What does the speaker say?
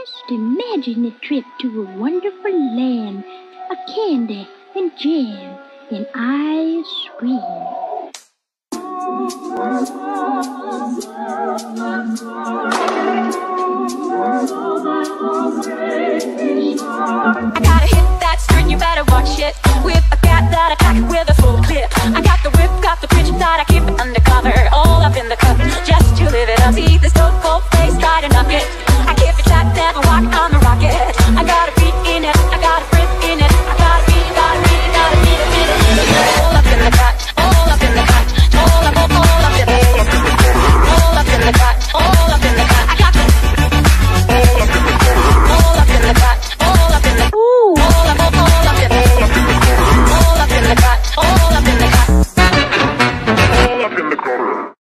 Just imagine a trip to a wonderful land of candy and jam and ice cream.